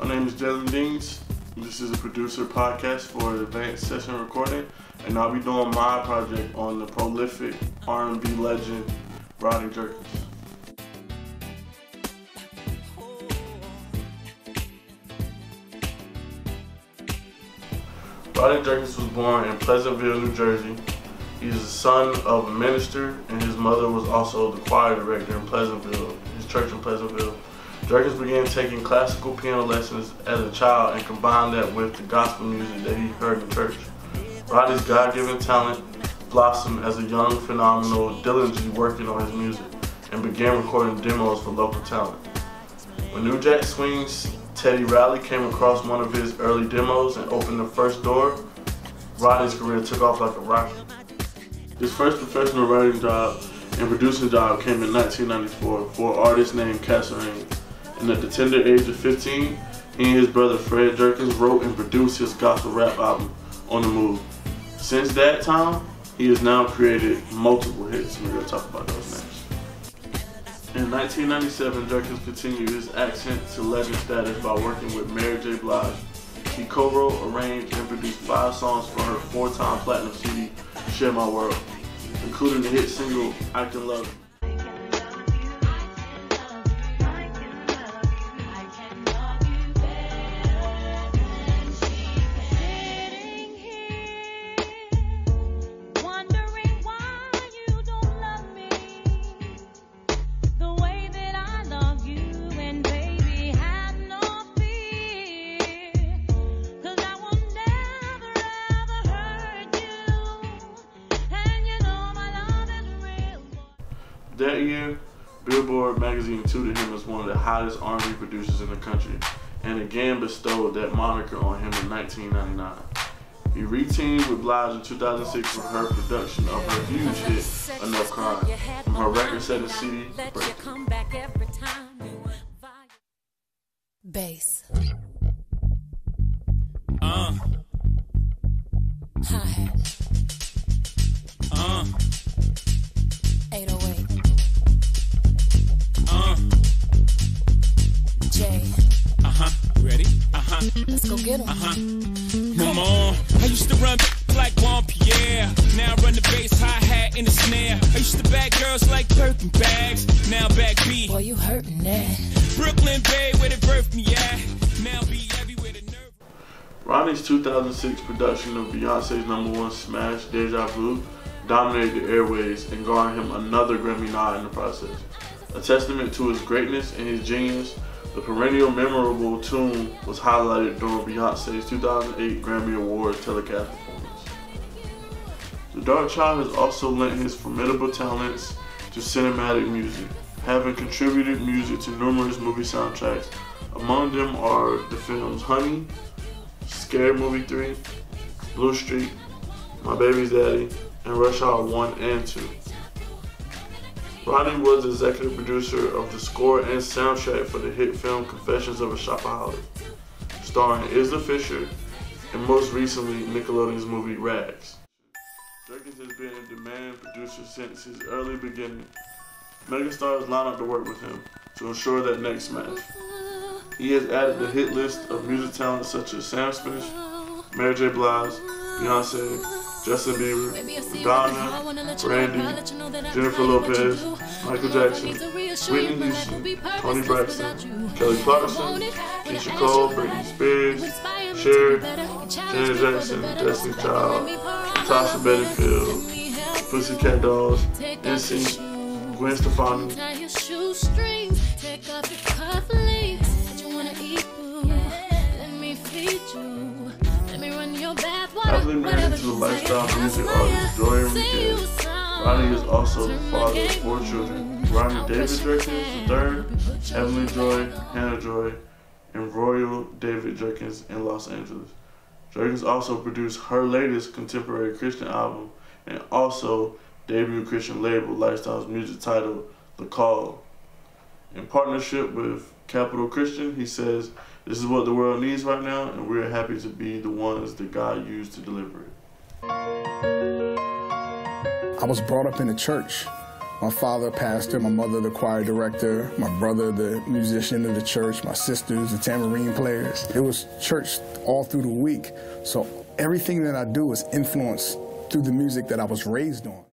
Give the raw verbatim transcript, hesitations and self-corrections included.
My name is Jerkins. This is a producer podcast for advanced session recording, and I'll be doing my project on the prolific R and B legend, Rodney Jerkins. Rodney Jerkins was born in Pleasantville, New Jersey. He's the son of a minister, and his mother was also the choir director in Pleasantville, his church in Pleasantville. Jerkins began taking classical piano lessons as a child and combined that with the gospel music that he heard in church. Rodney's God-given talent blossomed as a young phenomenal, diligently working on his music, and began recording demos for local talent. When New Jack Swing's Teddy Riley came across one of his early demos and opened the first door, Rodney's career took off like a rocket. His first professional writing job and producing job came in nineteen ninety-four for an artist named Casserine. And at the tender age of fifteen, he and his brother Fred Jerkins wrote and produced his gospel rap album, On the Move. Since that time, he has now created multiple hits, and we're going to talk about those next. In nineteen ninety-seven, Jerkins continued his ascent to legend status by working with Mary J. Blige. He co-wrote, arranged, and produced five songs for her four-time platinum C D, Share My World, including the hit single, I Can Love You. That year, Billboard magazine touted him as one of the hottest R and B producers in the country, and again bestowed that moniker on him in nineteen ninety-nine. He re-teamed with Blige in two thousand six for her production of her huge hit, Enough Crime, from her record-setting C D, Break. Bass. Uh. Hi-hat. Uh. eight oh eight. Uh. J. Uh-huh. Ready? Uh-huh. Let's go get 'em. Uh-huh. Come on. I used to run like Juan Pierre. Now I run the bass, hi-hat, and the snare. I used to bag girls like Birkin bags. Now back B. Boy, you hurting that. Brooklyn Bay, where they birthed me at. Now be everywhere the nerve. Rodney's two thousand six production of Beyonce's number one smash, Deja Vu, dominated the airways and garnered him another Grammy nod in the process. A testament to his greatness and his genius, the perennial memorable tune was highlighted during Beyonce's two thousand eight Grammy Awards telecast performance. The Dark Child has also lent his formidable talents to cinematic music, having contributed music to numerous movie soundtracks. Among them are the films Honey, Scary Movie three, Blue Streak, My Baby's Daddy, and Rush Hour one and two. Rodney was executive producer of the score and soundtrack for the hit film Confessions of a Shopaholic, starring Isla Fisher, and most recently Nickelodeon's movie Rags. Jerkins has been a demand producer since his early beginning. Megastars line up to work with him to ensure that next smash. He has added the hit list of music talents such as Sam Smith, Mary J. Blige, Beyonce, Justin Bieber, Madonna, Brandy, Jennifer Lopez, Michael Jackson, Whitney Houston, Toni Braxton, Kelly Clarkson, Keisha Cole, Britney Spears, Cher, Janet Jackson, Destiny Child, Tasha Bedingfield, Pussycat Dolls, N Sync, Gwen Stefani. Happily married to the lifestyle music artist Joy Enriquez, Rodney is also the father of four children: Rodney David Jerkins the third, Heavenly Joy, Hannah Joy, and Royal David Jerkins in Los Angeles. Jerkins also produced her latest contemporary Christian album and also debut Christian label Lifestyle's music titled The Call. In partnership with Capital Christian, he says, "This is what the world needs right now, and we're happy to be the ones that God used to deliver it." I was brought up in a church. My father, pastor, my mother, the choir director, my brother, the musician of the church, my sisters, the tambourine players. It was church all through the week. So everything that I do is influenced through the music that I was raised on.